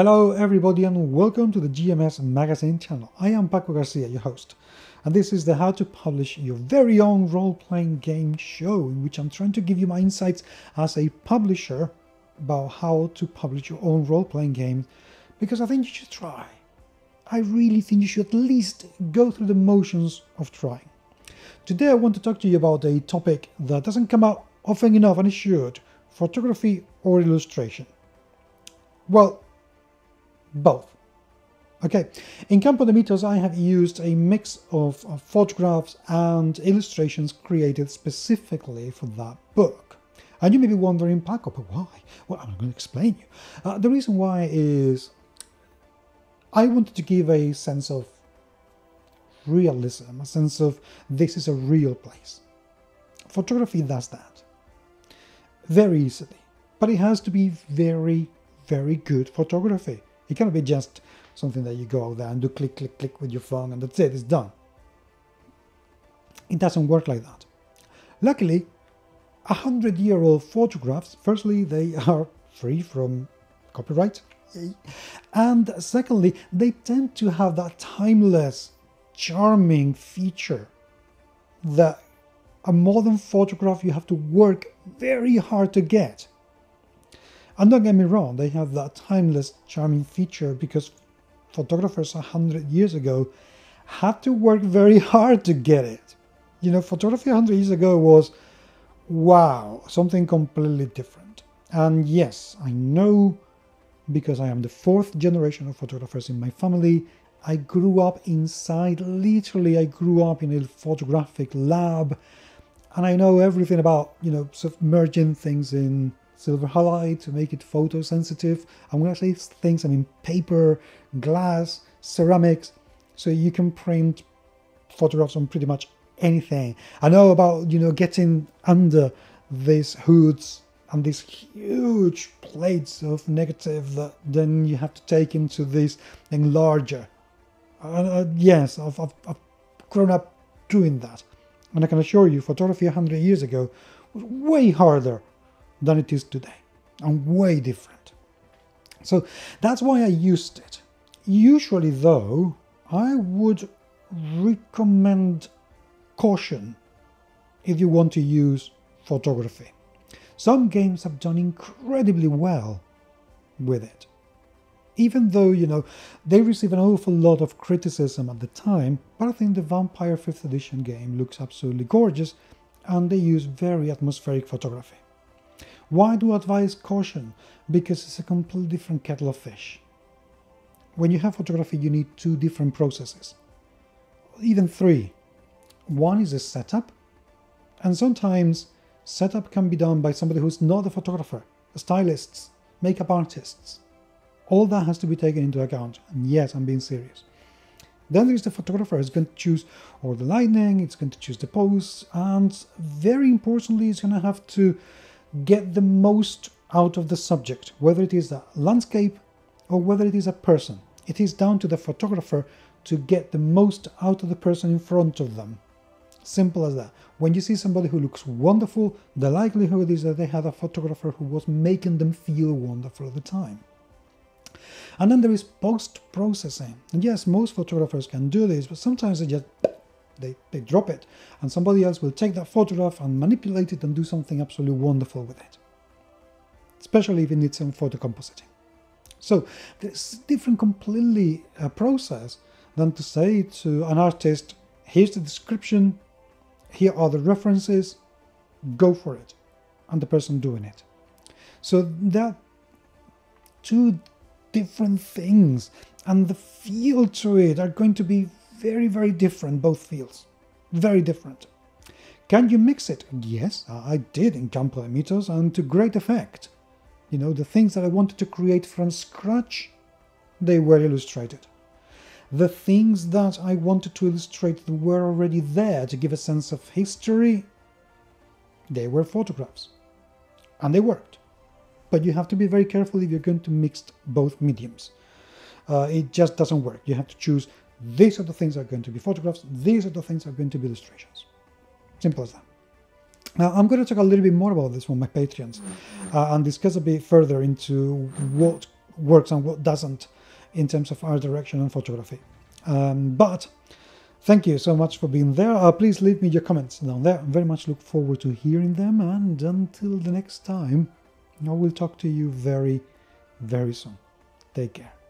Hello everybody and welcome to the GMS Magazine channel. I am Paco Garcia, your host, and this is the How to Publish Your Very Own Role-Playing Game show, in which I'm trying to give you my insights as a publisher about how to publish your own role-playing game, because I think you should try. I really think you should at least go through the motions of trying. Today I want to talk to you about a topic that doesn't come up often enough, and it should: photography or illustration. Well, both. Okay, in Campo de Mitos I have used a mix of photographs and illustrations created specifically for that book. And you may be wondering, Paco, but why? Well, I'm going to explain you. The reason why is I wanted to give a sense of realism, a sense of this is a real place. Photography does that very easily, but it has to be very, very good photography. It cannot be just something that you go out there and do click, click, click with your phone and that's it, it's done. It doesn't work like that. Luckily, 100-year-old photographs, firstly, they are free from copyright, and secondly, they tend to have that timeless, charming feature that a modern photograph you have to work very hard to get. And don't get me wrong, they have that timeless, charming feature because photographers 100 years ago had to work very hard to get it. You know, photography 100 years ago was, wow, something completely different. And yes, I know, because I am the 4th generation of photographers in my family, I grew up inside, literally, I grew up in a photographic lab, and I know everything about, you know, submerging things in silver halide to make it photosensitive. And when I say things, I mean paper, glass, ceramics, so you can print photographs on pretty much anything. I know about, you know, getting under these hoods and these huge plates of negative that then you have to take into this enlarger. Yes, I've grown up doing that. And I can assure you, photography 100 years ago was way harder than it is today, and way different. So that's why I used it. Usually though, I would recommend caution if you want to use photography. Some games have done incredibly well with it, even though, you know, they receive an awful lot of criticism at the time, but I think the Vampire 5th edition game looks absolutely gorgeous, and they use very atmospheric photography. Why do I advise caution? Because it's a completely different kettle of fish. When you have photography, you need 2 different processes, even 3. One is a setup, and sometimes setup can be done by somebody who's not a photographer, stylists, makeup artists. All that has to be taken into account, and yes, I'm being serious. Then there's the photographer who's going to choose all the lighting, it's going to choose the pose, and very importantly, it's going to have to get the most out of the subject, whether it is a landscape or whether it is a person. It is down to the photographer to get the most out of the person in front of them. Simple as that. When you see somebody who looks wonderful, the likelihood is that they had a photographer who was making them feel wonderful at the time. And then there is post-processing. And yes, most photographers can do this, but sometimes they drop it, and somebody else will take that photograph and manipulate it and do something absolutely wonderful with it, especially if it needs some photo compositing. So there's a different completely process than to say to an artist, here's the description, here are the references, go for it, and the person doing it. So there are 2 different things, and the feel to it are going to be very, very different, both fields. Very different. Can you mix it? Yes, I did in Campo de Mitos, and to great effect. You know, the things that I wanted to create from scratch, they were illustrated. The things that I wanted to illustrate that were already there to give a sense of history, they were photographs. And they worked. But you have to be very careful if you're going to mix both mediums. It just doesn't work. You have to choose, these are the things that are going to be photographs, these are the things that are going to be illustrations. Simple as that. Now, I'm going to talk a little bit more about this on my Patreons and discuss a bit further into works and what doesn't in terms of art direction and photography. But thank you so much for being there. Please leave me your comments down there. I very much look forward to hearing them, and until the next time, I will talk to you very, very soon. Take care.